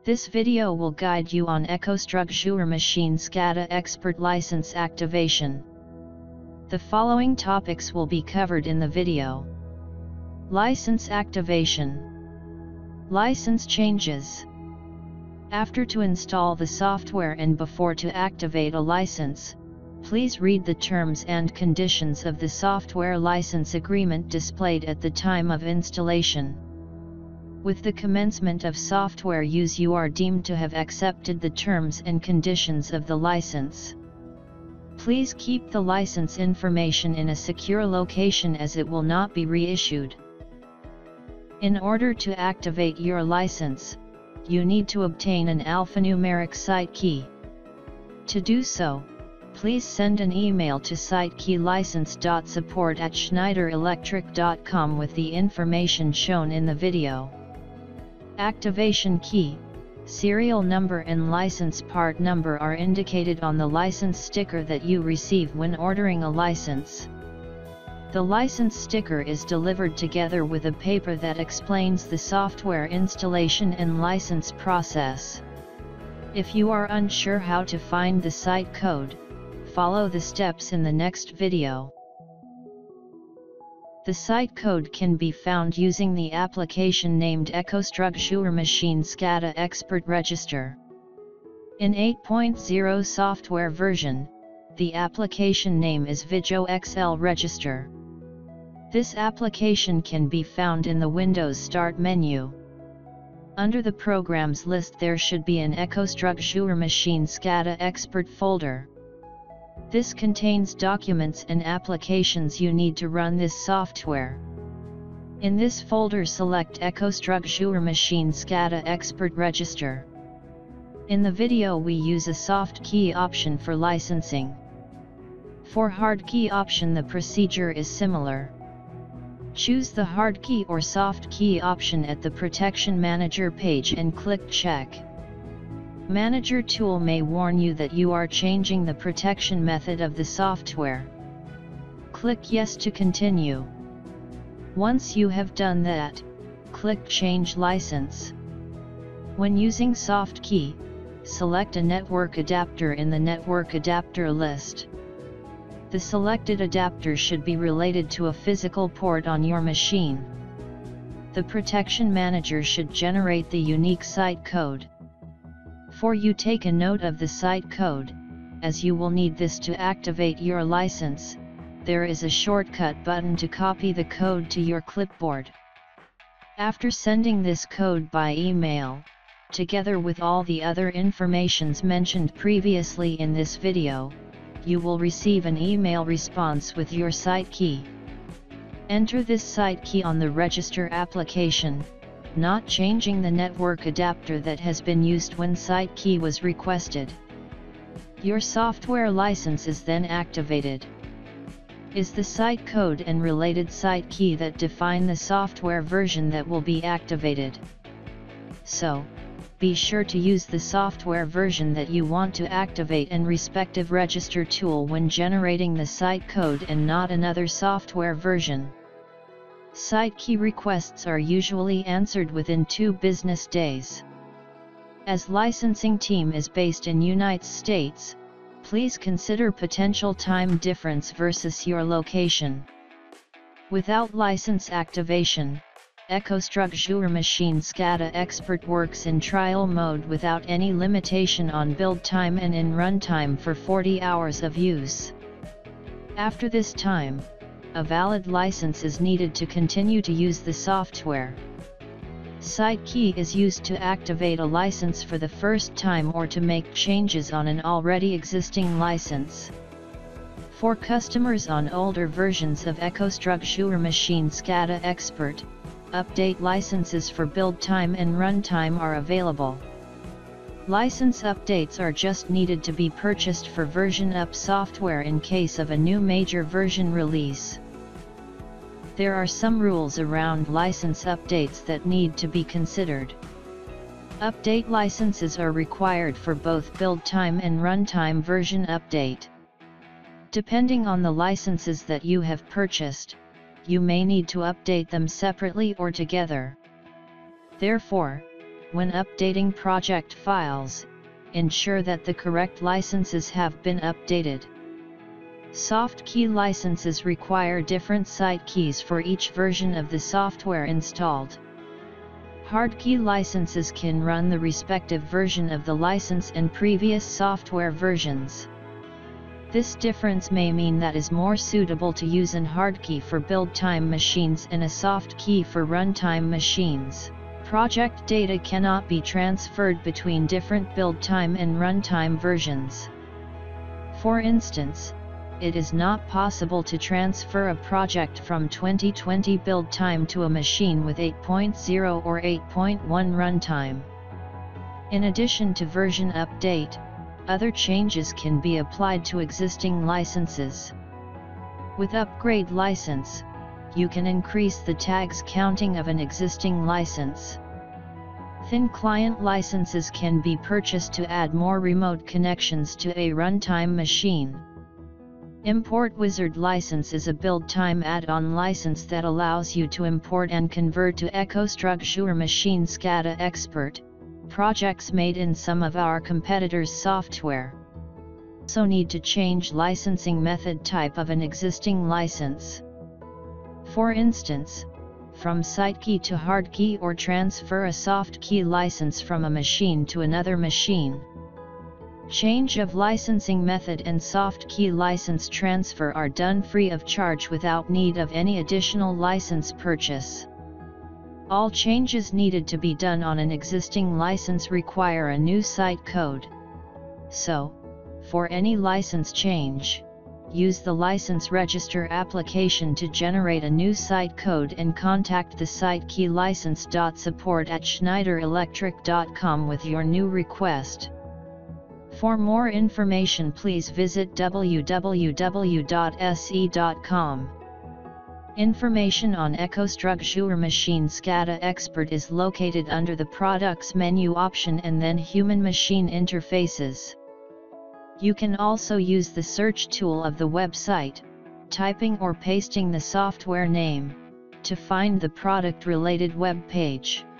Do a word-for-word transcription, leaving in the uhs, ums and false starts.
This video will guide you on EcoStruxure Machine SCADA Expert license activation. The following topics will be covered in the video. License activation. License changes. After to install the software and before to activate a license, please read the terms and conditions of the software license agreement displayed at the time of installation. With the commencement of software use, you are deemed to have accepted the terms and conditions of the license. Please keep the license information in a secure location as it will not be reissued. In order to activate your license, you need to obtain an alphanumeric site key. To do so, please send an email to siteKeyLicense dot support at schneider electric dot com with the information shown in the video. Activation key, serial number and license part number are indicated on the license sticker that you receive when ordering a license. The license sticker is delivered together with a paper that explains the software installation and license process. If you are unsure how to find the site code, follow the steps in the next video. The site code can be found using the application named EcoStruxure Machine SCADA Expert Register. In eight point zero software version, the application name is VijoXL Register. This application can be found in the Windows Start menu. Under the Programs list there should be an EcoStruxure Machine SCADA Expert folder. This contains documents and applications you need to run this software. In this folder select EcoStruxure Machine SCADA Expert Register. In the video we use a soft key option for licensing. For hard key option the procedure is similar. Choose the hard key or soft key option at the Protection Manager page and click Check. Manager tool may warn you that you are changing the protection method of the software. Click Yes to continue. Once you have done that, click Change License. When using soft key, select a network adapter in the network adapter list. The selected adapter should be related to a physical port on your machine. The Protection Manager should generate the unique site code. For you take a note of the site code, as you will need this to activate your license. There is a shortcut button to copy the code to your clipboard. After sending this code by email, together with all the other informations mentioned previously in this video, you will receive an email response with your site key. Enter this site key on the register application, not changing the network adapter that has been used when site key was requested. Your software license is then activated. Is the site code and related site key that define the software version that will be activated. So, be sure to use the software version that you want to activate and respective register tool when generating the site code and not another software version. Site key requests are usually answered within two business days. As licensing team is based in United States, please consider potential time difference versus your location. Without license activation, EcoStruxure Machine SCADA Expert works in trial mode without any limitation on build time and in runtime for forty hours of use. After this time, a valid license is needed to continue to use the software. Site key is used to activate a license for the first time or to make changes on an already existing license. For customers on older versions of EcoStruxure Machine SCADA Expert, update licenses for build time and runtime are available. License updates are just needed to be purchased for version up software in case of a new major version release. There are some rules around license updates that need to be considered. Update licenses are required for both build time and runtime version update. Depending on the licenses that you have purchased, you may need to update them separately or together. Therefore, When updating project files, ensure that the correct licenses have been updated. Soft key licenses require different site keys for each version of the software installed. Hard key licenses can run the respective version of the license and previous software versions. This difference may mean that is more suitable to use an hard key for build time machines and a soft key for runtime machines. Project data cannot be transferred between different build time and runtime versions. For instance, it is not possible to transfer a project from twenty twenty build time to a machine with eight point zero or eight point one runtime. In addition to version update, other changes can be applied to existing licenses. With Upgrade License, you can increase the tags counting of an existing license. Thin client licenses can be purchased to add more remote connections to a runtime machine. Import Wizard License is a build time add-on license that allows you to import and convert to EcoStruxure Machine SCADA Expert projects made in some of our competitors' software. Also need to change licensing method type of an existing license. For instance, from site key to hard key, or transfer a soft key license from a machine to another machine. Change of licensing method and soft key license transfer are done free of charge without need of any additional license purchase. All changes needed to be done on an existing license require a new site code. So, for any license change, use the License Register application to generate a new site code and contact the site key license.support at schneider electric dot com with your new request. For more information, please visit w w w dot s e dot com. Information on EcoStruxure Machine SCADA Expert is located under the Products menu option and then Human Machine Interfaces. You can also use the search tool of the website, typing or pasting the software name, to find the product-related web page.